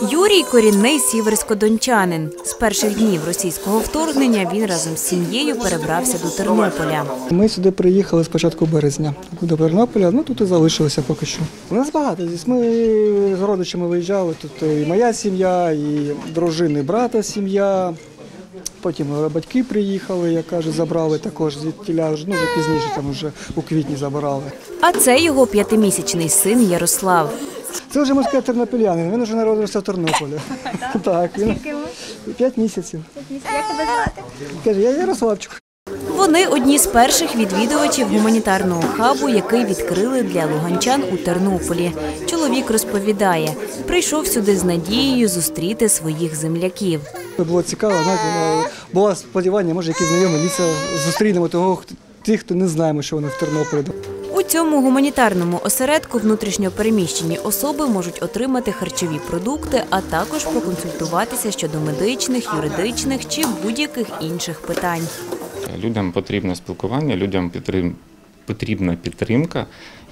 Юрій – корінний сіверськодончанин. З перших днів російського вторгнення він разом з сім'єю перебрався до Тернополя. Ми сюди приїхали з початку березня до Тернополя, тут і залишилися поки що. У нас багато. Ми з родичами виїжджали, тут і моя сім'я, і дружини брата сім'я. Потім батьки приїхали, як кажуть, забрали також звідтіля, вже пізніше, вже у квітні забирали. А це його 5-місячний син Ярослав. Це вже, можна сказати, тернополянин, він вже народився в Тернополі. Так, він 5 місяців. Як тебе звати? Каже, я Ярославчик. Вони одні з перших відвідувачів гуманітарного хабу, який відкрили для луганчан у Тернополі. Чоловік розповідає, прийшов сюди з надією зустріти своїх земляків. Було цікаво, було сподівання, може, якісь знайомі ліса зустрінемо тих, хто не знаємо, що вони в Тернополі. У цьому гуманітарному осередку внутрішньопереміщені особи можуть отримати харчові продукти, а також проконсультуватися щодо медичних, юридичних чи будь-яких інших питань. Людям потрібне спілкування, людям потрібна підтримка,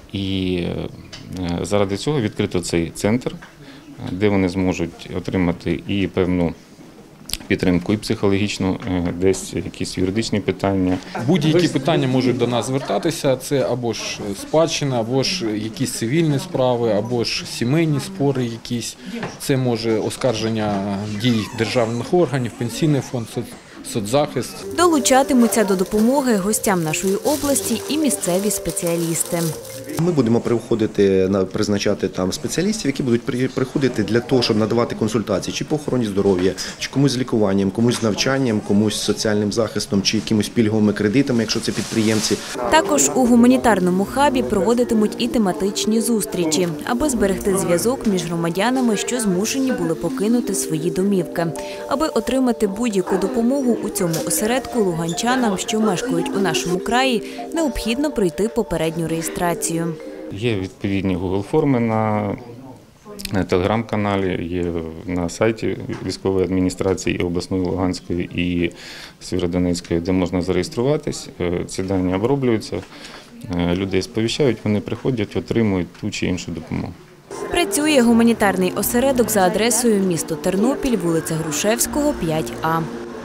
і заради цього відкрито цей центр, де вони зможуть отримати і певну підтримку, і психологічну, десь якісь юридичні питання. Будь-які питання можуть до нас звертатися, це або ж спадщина, або ж якісь цивільні справи, або ж сімейні спори якісь. Це може оскарження дій державних органів, пенсійний фонд, соцзахист. Долучатимуться до допомоги гостям нашої області і місцеві спеціалісти. Ми будемо призначати там спеціалістів, які будуть приходити для того, щоб надавати консультації чи по охороні здоров'я, чи комусь з лікуванням, комусь з навчанням, комусь з соціальним захистом, чи якимось пільговими кредитами, якщо це підприємці. Також у гуманітарному хабі проводитимуть і тематичні зустрічі, аби зберегти зв'язок між громадянами, що змушені були покинути свої домівки. Аби отримати будь-яку допомогу у цьому осередку луганчанам, що мешкають у нашому краї, необхідно пройти попередню реєстрацію. Є відповідні Google-форми на телеграм-каналі, є на сайті військової адміністрації і обласної Луганської, і Сєвєродонецької, де можна зареєструватись. Ці дані оброблюються, людей сповіщають, вони приходять, отримують ту чи іншу допомогу. Працює гуманітарний осередок за адресою місто Тернопіль, вулиця Грушевського, 5А.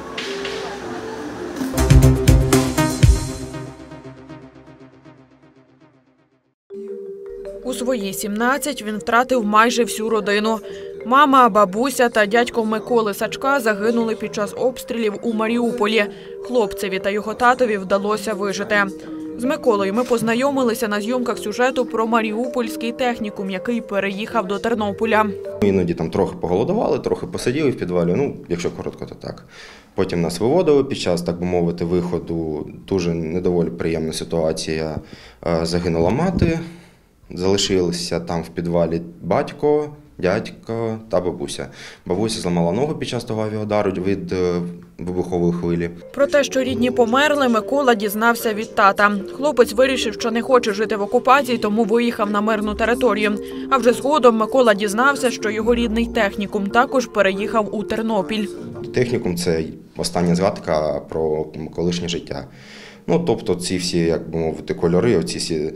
У свої 17 він втратив майже всю родину. Мама, бабуся та дядько Миколи Сачка загинули під час обстрілів у Маріуполі. Хлопцеві та його татові вдалося вижити. З Миколою ми познайомилися на зйомках сюжету про Маріупольський технікум, який переїхав до Тернополя. Іноді там трохи поголодували, трохи посиділи в підвалі, якщо коротко, то так. Потім нас виводили під час, так би мовити, виходу. Дуже недоволі приємна ситуація. Загинула мати, залишилися там в підвалі батько, дядько та бабуся. Бабуся зламала ногу під час того авіаудару від вибухової хвилі. Про те, що рідні померли, Микола дізнався від тата. Хлопець вирішив, що не хоче жити в окупації, тому виїхав на мирну територію. А вже згодом Микола дізнався, що його рідний технікум також переїхав у Тернопіль. Технікум – це остання згадка про колишнє життя. Тобто ці всі, як би мовити, кольори, оці всі...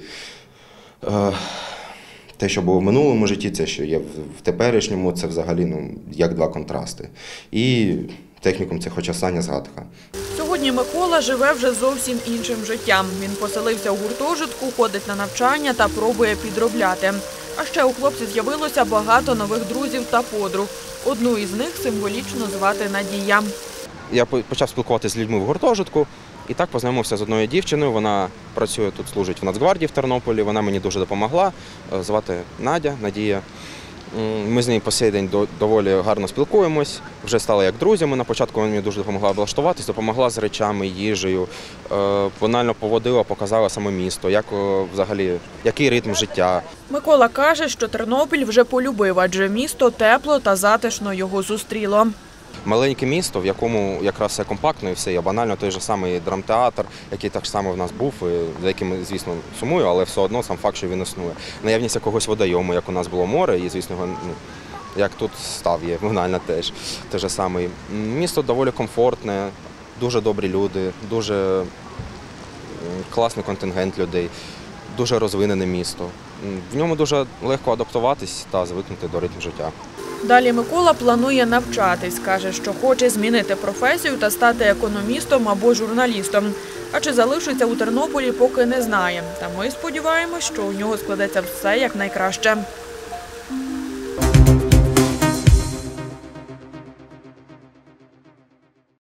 Те, що було в минулому житті, це, що є в теперішньому, це взагалі як два контрасти. І технікум – це хоч остання згадка. Сьогодні Микола живе вже зовсім іншим життям. Він поселився у гуртожитку, ходить на навчання та пробує підробляти. А ще у хлопця з'явилося багато нових друзів та подруг. Одну із них символічно звати Надія. Я почав спілкуватися з людьми в гуртожитку. І так познайомився з одною дівчиною, вона працює тут, служить в Нацгвардії в Тернополі, вона мені дуже допомогла, звати Надія. Ми з нею по сей день доволі гарно спілкуємось, вже стали як друзями. На початку вона мені дуже допомогла облаштуватись, допомогла з речами, їжею, банально поводила, показала саме місто, який ритм життя. Микола каже, що Тернопіль вже полюбив, адже місто тепло та затишно його зустріло. Маленьке місто, в якому якраз все компактно і все є. Банально той же самий драмтеатр, який так само в нас був, за яким, звісно, сумую, але все одно сам факт, що він існує. Наявність якогось водойому, як у нас було море, і, звісно, як тут став є, банально теж. Те же саме. Місто доволі комфортне, дуже добрі люди, дуже класний контингент людей, дуже розвинене місто. В ньому дуже легко адаптуватись та звикнути до ритму життя. Далі Микола планує навчатись. Каже, що хоче змінити професію та стати економістом або журналістом. А чи залишиться у Тернополі, поки не знає. Та ми сподіваємось, що у нього складеться все якнайкраще.